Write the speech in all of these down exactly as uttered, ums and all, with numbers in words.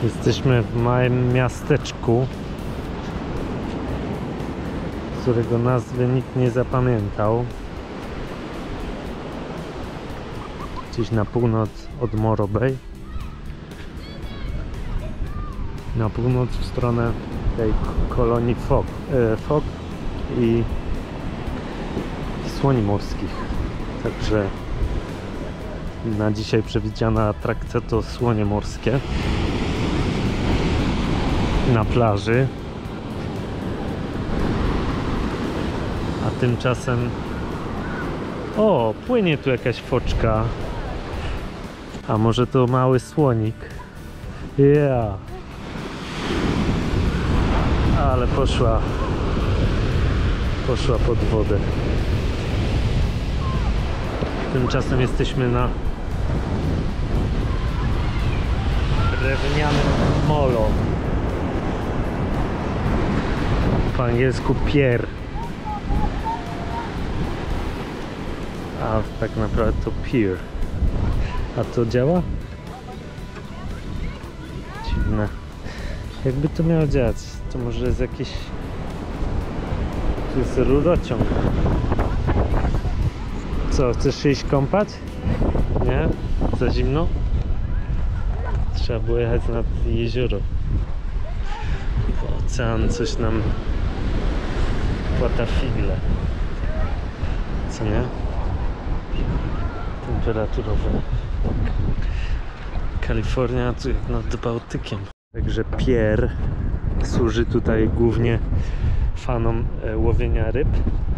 Jesteśmy w małym miasteczku, którego nazwy nikt nie zapamiętał. Gdzieś na północ od Morro Bay. Na północ w stronę tej kolonii fok, e, fok i słoni morskich. Także na dzisiaj przewidziana atrakcja to słonie morskie na plaży. A tymczasem o, płynie tu jakaś foczka. A może to mały słonik? Yeah. Ale poszła poszła pod wodę. Tymczasem jesteśmy na drewnianym molo. Po angielsku pier. A tak naprawdę to pier. A to działa? Dziwne. Jakby to miało działać? To może jest jakiś... Tu jest rurociąg. Co, chcesz się iść kąpać? Nie? Za zimno? Trzeba było jechać nad jezioro. Ocean coś nam płata figle. Co nie? Temperaturowe. Kalifornia tu jak nad Bałtykiem. Także pier służy tutaj głównie fanom łowienia ryb.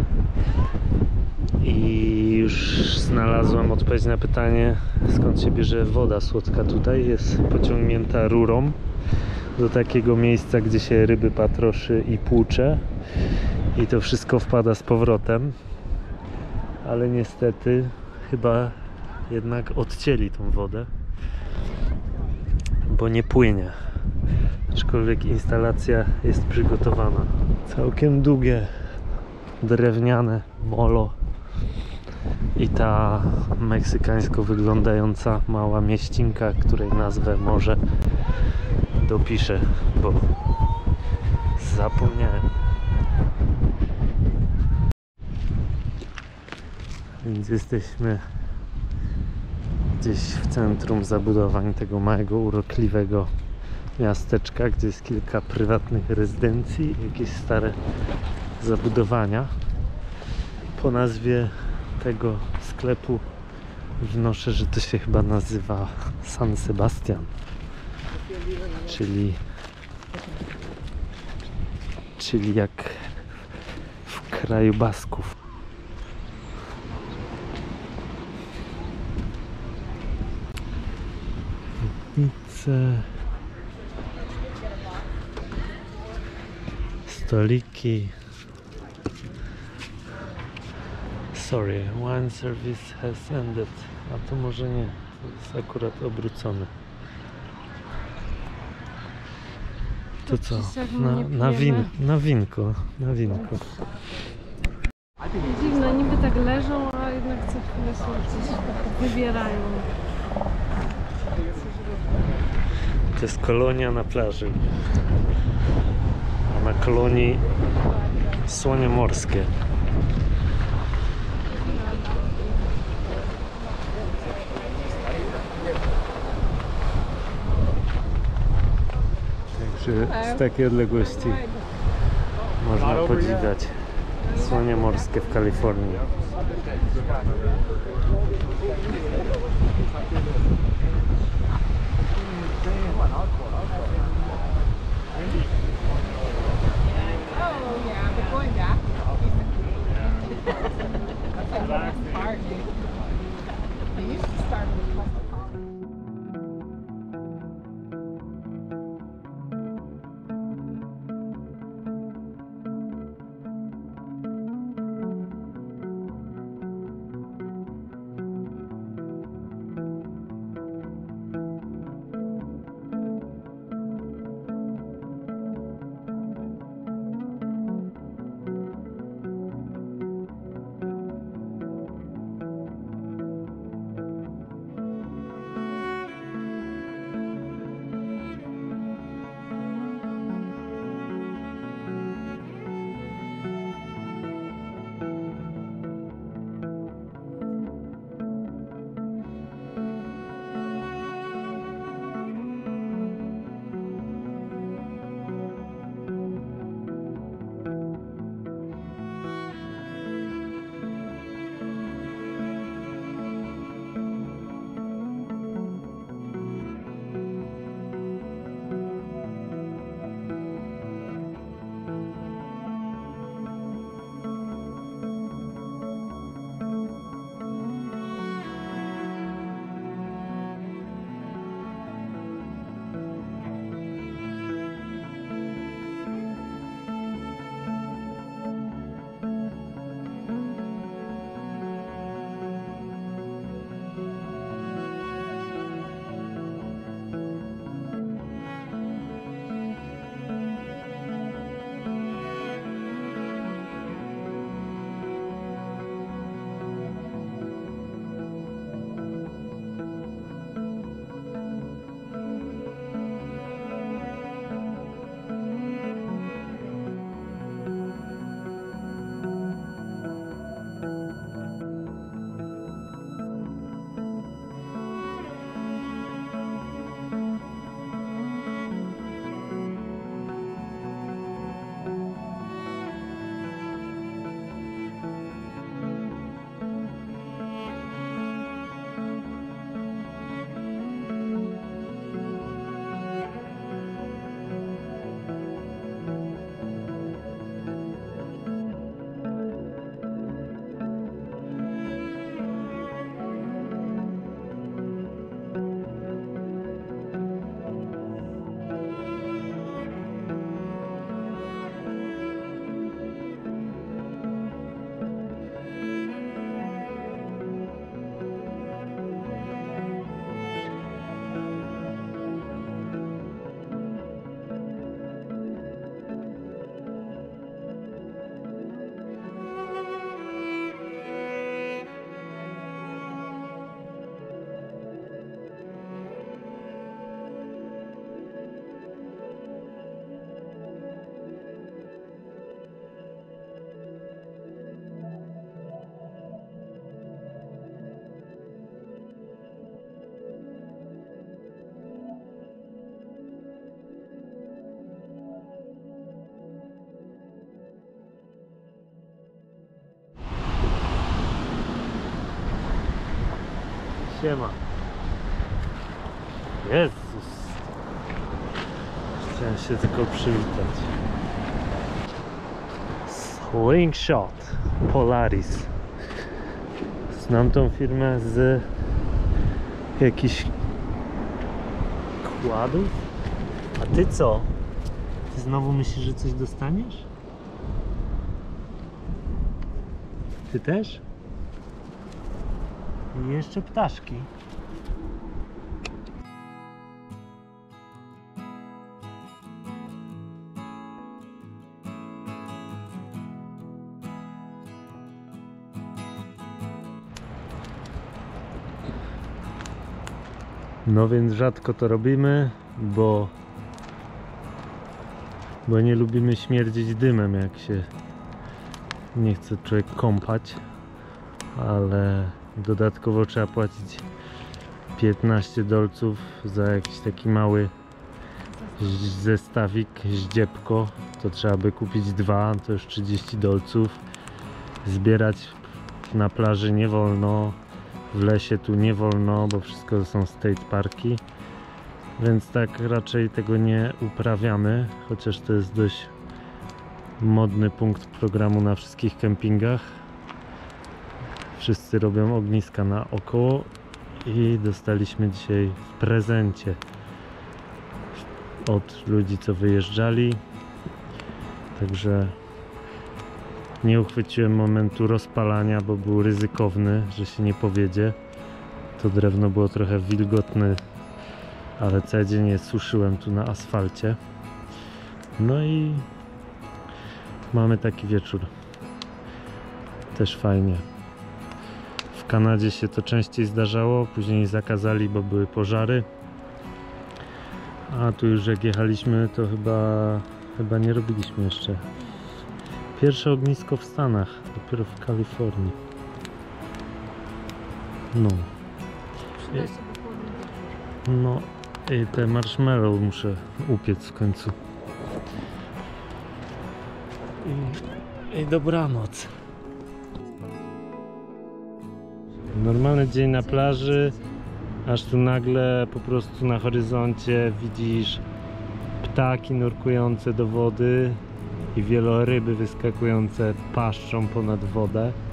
I już znalazłem odpowiedź na pytanie, skąd się bierze woda słodka tutaj. Jest pociągnięta rurą do takiego miejsca, gdzie się ryby patroszy i płucze. I to wszystko wpada z powrotem. Ale niestety chyba jednak odcięli tą wodę, bo nie płynie. Aczkolwiek instalacja jest przygotowana. Całkiem długie, drewniane molo i ta meksykańsko wyglądająca mała mieścinka, której nazwę może dopiszę, bo zapomniałem. Więc jesteśmy gdzieś w centrum zabudowań tego małego, urokliwego miasteczka, gdzie jest kilka prywatnych rezydencji, jakieś stare zabudowania. Po nazwie tego sklepu wnoszę, że to się chyba nazywa San Sebastian, czyli czyli jak w kraju Basków. Piwnice, stoliki. Sorry, wine service has ended. A to może nie, to jest akurat obrócony. To co? Na, na, win, na winko, na winko. Dziwne, niby tak leżą, a jednak co chwilę się gdzieś wybierają. To jest kolonia na plaży. A na kolonii słonie morskie. Także z takiej odległości można podziwiać słonie morskie w Kalifornii. Siema. Jezus. Chciałem się tylko przywitać. Slingshot Polaris. Znam tą firmę z jakichś kładów. A ty co? Ty znowu myślisz, że coś dostaniesz? Ty też? I jeszcze ptaszki. No więc rzadko to robimy, bo bo nie lubimy śmierdzić dymem, jak się nie chce człowiek kąpać, ale dodatkowo trzeba płacić piętnaście dolców za jakiś taki mały zestawik, ździebko. To trzeba by kupić dwa, to już trzydzieści dolców. Zbierać na plaży nie wolno, w lesie tu nie wolno, bo wszystko to są state parki, więc tak raczej tego nie uprawiamy, chociaż to jest dość modny punkt programu na wszystkich kempingach. Wszyscy robią ogniska naokoło i dostaliśmy dzisiaj w prezencie od ludzi, co wyjeżdżali, także nie uchwyciłem momentu rozpalania, bo był ryzykowny, że się nie powiedzie. To drewno było trochę wilgotne, ale cały dzień je suszyłem tu na asfalcie. No i mamy taki wieczór. Też fajnie. W Kanadzie się to częściej zdarzało, później zakazali, bo były pożary. A tu już jak jechaliśmy, to chyba, chyba nie robiliśmy jeszcze. Pierwsze ognisko w Stanach, dopiero w Kalifornii. No. Przyda się po południu. No i te marshmallow muszę upiec w końcu. I, i dobranoc. Normalny dzień na plaży, aż tu nagle po prostu na horyzoncie widzisz ptaki nurkujące do wody i wieloryby wyskakujące paszczą ponad wodę.